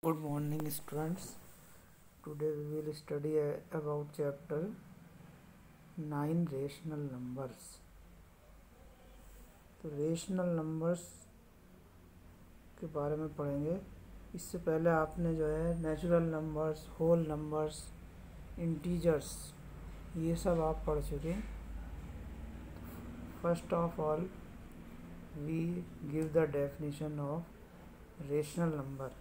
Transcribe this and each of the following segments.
Good morning students. Today we will study about chapter 9 rational numbers. तो rational numbers के बारे में पढ़ेंगे। इससे पहले आपने जो है natural numbers, whole numbers, integers ये सब आप पढ़ चुके। First of all we give the definition of rational number.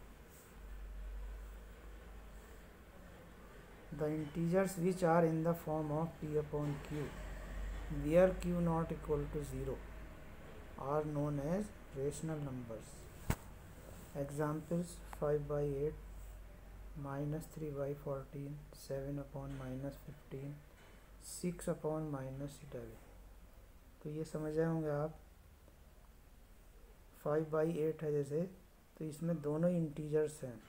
The integers which are in the form of p upon q, where q not equal to 0, are known as rational numbers. Examples: 5 by 8, minus 3 by 14, 7 upon minus 15, 6 upon minus 11. तो ये समझ आए होंगे आप। 5 by 8 है जैसे, तो इसमें दोनों इंटीजर्स हैं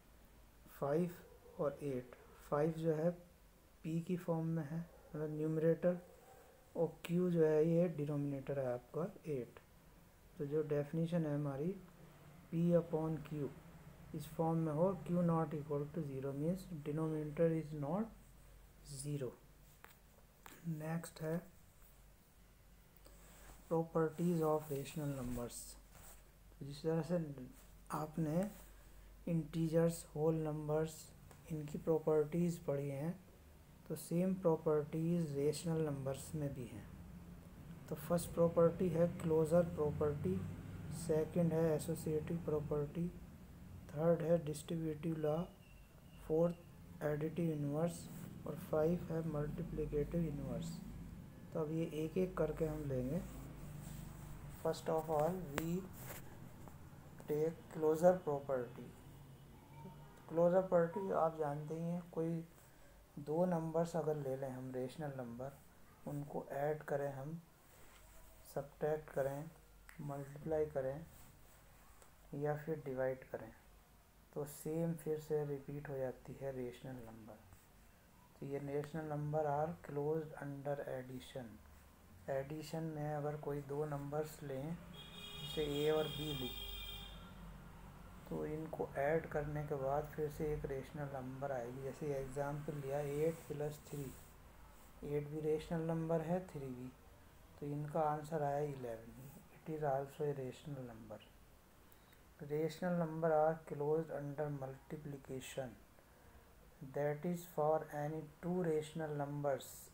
5 और 8। 5 जो है p की फॉर्म में है, मतलब न्यूमरेटर, और q जो है ये डिनोमिनेटर है आपका 8। तो जो डेफिनेशन है हमारी p अपॉन q इस फॉर्म में हो, q not equal to 0 means denominator is not 0। Next है प्रॉपर्टीज ऑफ रेशनल नंबर्स। जिस तरह से आपने इंटीजर्स, होल नंबर्स इनकी प्रॉपर्टीज़ पढ़ी हैं, तो सेम प्रॉपर्टीज़ रेशनल नंबर्स में भी हैं। तो फर्स्ट प्रॉपर्टी है क्लोजर प्रॉपर्टी, सेकंड है एसोसिएटिव प्रॉपर्टी, थर्ड है distributive law, fourth additive inverse, और 5 है मल्टीप्लिकेटिव इन्वर्स। तो अब ये एक एक करके हम लेंगे। First of all we take closure property. Closure property आप जानते ही हैं, कोई दो नंबर्स अगर ले लें हम रेशनल नंबर, उनको ऐड करें हम, सब्ट्रैक्ट करें, मल्टीप्लाई करें या फिर डिवाइड करें, तो सेम फिर से रिपीट हो जाती है रेशनल नंबर। तो ये rational number are closed under addition. Addition में अगर कोई दो नंबर्स लें, जैसे ए और बी ली, तो इनको ऐड करने के बाद फिर से एक रेशनल नंबर आएगी। जैसे एग्जाम्पल लिया 8 + 3, 8 भी रेशनल नंबर है, 3 भी, तो इनका आंसर आया 11। It is also a rational number. Rational number are closed under multiplication, that is for any two rational numbers